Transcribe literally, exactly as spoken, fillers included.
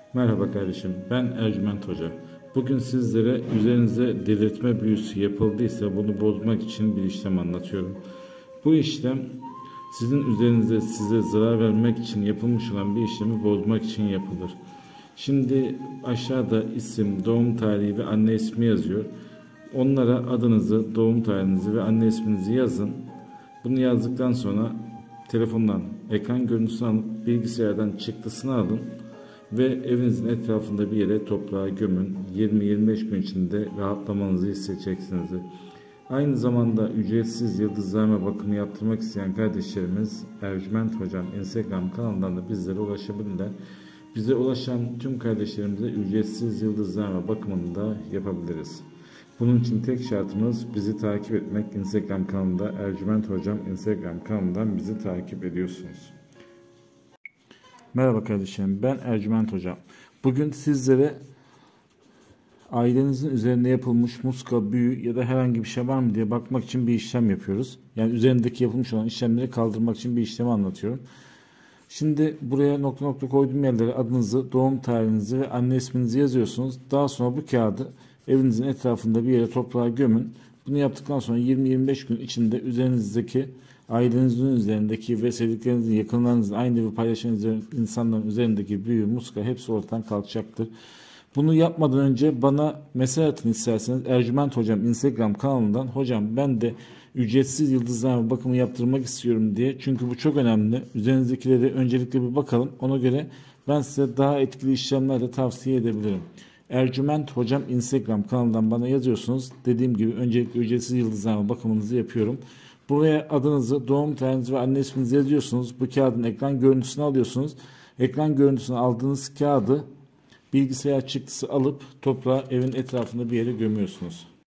Merhaba kardeşim, ben Ercüment Hoca. Bugün sizlere üzerinize delirtme büyüsü yapıldıysa bunu bozmak için bir işlem anlatıyorum. Bu işlem sizin üzerinize size zarar vermek için yapılmış olan bir işlemi bozmak için yapılır. Şimdi aşağıda isim, doğum tarihi ve anne ismi yazıyor. Onlara adınızı, doğum tarihinizi ve anne isminizi yazın. Bunu yazdıktan sonra telefondan ekran görüntüsünü alıp bilgisayardan çıktısını alın ve evinizin etrafında bir yere toprağa gömün. yirmi yirmi beş gün içinde rahatlamanızı hissedeceksiniz. Aynı zamanda ücretsiz yıldızlarma bakımı yaptırmak isteyen kardeşlerimiz Ercüment Hocam Instagram kanalından da bizlere ulaşabilirler. Bize ulaşan tüm kardeşlerimize ücretsiz yıldızlarma bakımını da yapabiliriz. Bunun için tek şartımız bizi takip etmek. Instagram kanalında Ercüment Hocam Instagram kanalından bizi takip ediyorsunuz. Merhaba kardeşlerim, ben Ercüment Hocam. Bugün sizlere ailenizin üzerinde yapılmış muska, büyü ya da herhangi bir şey var mı diye bakmak için bir işlem yapıyoruz. Yani üzerindeki yapılmış olan işlemleri kaldırmak için bir işlemi anlatıyorum. Şimdi buraya nokta nokta koyduğum yerlere adınızı, doğum tarihinizi ve anne isminizi yazıyorsunuz. Daha sonra bu kağıdı evinizin etrafında bir yere toprağa gömün. Bunu yaptıktan sonra yirmi yirmi beş gün içinde üzerinizdeki, ailenizin üzerindeki ve sevdiklerinizin, yakınlarınızın, aynı evi paylaşan insanların üzerindeki büyü, muska hepsi ortadan kalkacaktır. Bunu yapmadan önce bana mesaj atın isterseniz Ercüment Hocam Instagram kanalından. Hocam ben de ücretsiz yıldızlarma bakımı yaptırmak istiyorum diye. Çünkü bu çok önemli. Üzerinizdekileri öncelikle bir bakalım. Ona göre ben size daha etkili işlemler de tavsiye edebilirim. Ercüment Hocam Instagram kanalından bana yazıyorsunuz. Dediğim gibi öncelikle ücretsiz yıldızlarma bakımınızı yapıyorum. Buraya adınızı, doğum tarihinizi ve anne isminizi yazıyorsunuz. Bu kağıdın ekran görüntüsünü alıyorsunuz. Ekran görüntüsünü aldığınız kağıdı bilgisayar çıktısı alıp toprağa evin etrafında bir yere gömüyorsunuz.